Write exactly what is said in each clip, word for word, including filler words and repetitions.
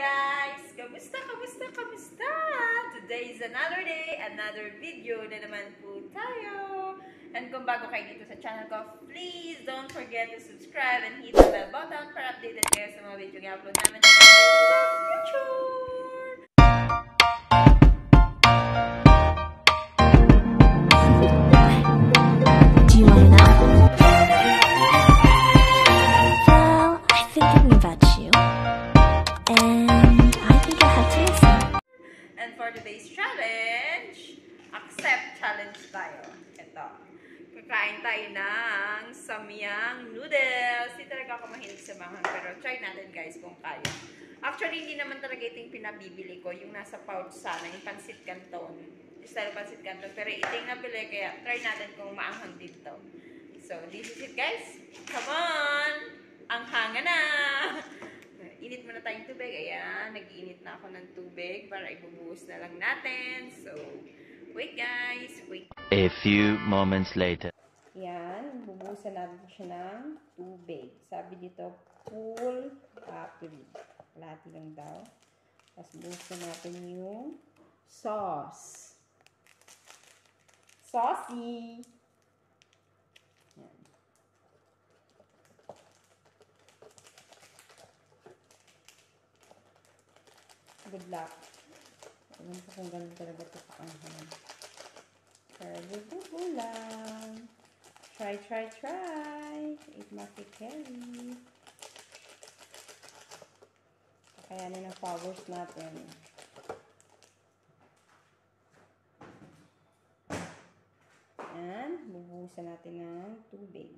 guys! Kamusta, kamusta, kamusta? Today is another day, another video na naman po tayo. And kung bago kayo dito sa channel ko, please don't forget to subscribe and hit the bell button para updated kayo sa mga video na upload namin sa future. Do you want to know? Well, I've been thinking about you. And I think I have to listen. And for today's challenge, accept challenge tayo. Ito. Kakain tayo ng Samyang noodles. Hindi talaga ako mahilig sa manghang, pero try natin guys kung kaya. Actually, hindi naman talaga ito yung pinabibili ko. Yung nasa pouch sana, yung pancit canton. Style pancit canton. Pero ito yung nabili, kaya try natin kung maanghang dito. So, this is it guys. Come on! Ang hanga na! Init muna tayong tubig. Ayan, nag-iinit na ako ng tubig para ibubuhos na lang natin. So, wait guys, wait. A few moments later. Ayan, bubuhusan natin siya ng tubig. Sabi dito, full battery. Kalahati lang daw. Tapos buhusan natin yung sauce. Saucy! Ayan. Good luck. Alam ko kung gano'n talaga ito kaanghan. Pero bububo lang. Try, try, try. It must be carry. Kakayanin ang powers natin. Ayan. Bubuhusan natin ng tubig.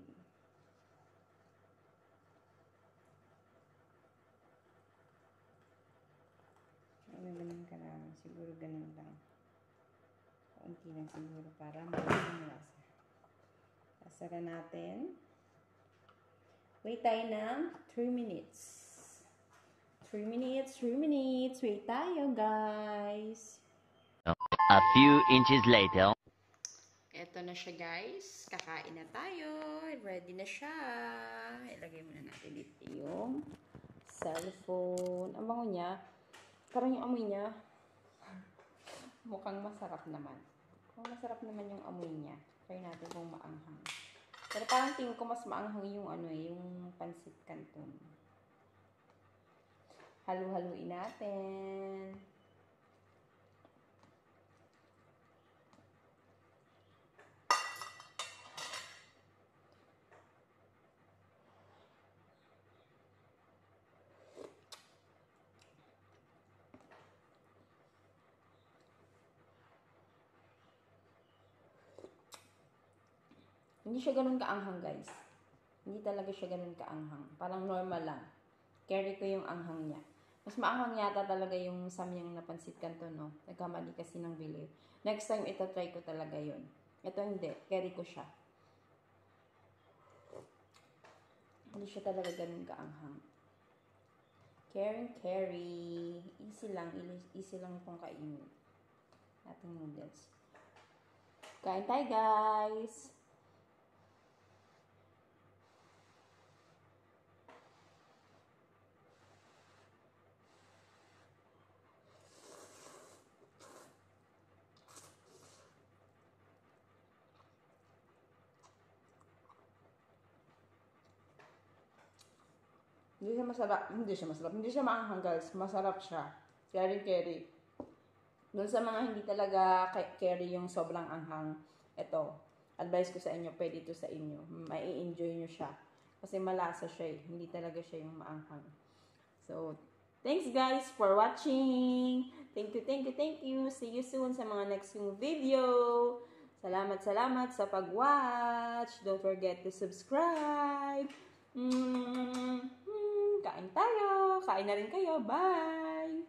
Ganun ka lang. Siguro ganun lang. Kaunti lang siguro para magiging yung lasa. Sasara natin. Wait tayo ng three minutes. three minutes, three minutes. Wait tayo, guys. A few inches later. Ito na siya, guys. Kakain na tayo. Ready na siya. Ilagay muna natin dito yung cellphone. Ang bango niya. Parang yung amoy niya, mukhang masarap naman. Kung masarap naman yung amoy niya, try natin kung maanghang. Pero parang tingin ko mas maanghang yung ano eh, yung pancit canton. Halu-haluin natin. Hindi siya ganun kaanghang, guys. Hindi talaga siya ganun kaanghang. Parang normal lang. Carry ko yung anghang niya. Mas maanghang yata talaga yung Samyang na pancit canton, no? Nagkamali kasi ng bili. Next time, ito try ko talaga yun. Ito hindi. Carry ko siya. Hindi siya talaga ganun kaanghang. Carry, carry. Easy lang. Easy lang itong kainin. Ating noodles. Kain tayo, guys! Hindi siya masarap. Hindi siya masarap. Hindi siya maanghang, guys. Masarap siya. Carry-carry. Doon sa mga hindi talaga carry yung sobrang anghang, ito, advice ko sa inyo, pwede ito sa inyo. Mai-enjoy nyo siya. Kasi malasa siya eh. Hindi talaga siya yung maanghang. So, thanks guys for watching. Thank you, thank you, thank you. See you soon sa mga next yung video. Salamat, salamat sa pag-watch. Don't forget to subscribe. Mm-hmm. Kain tayo. Kain na rin kayo. Bye!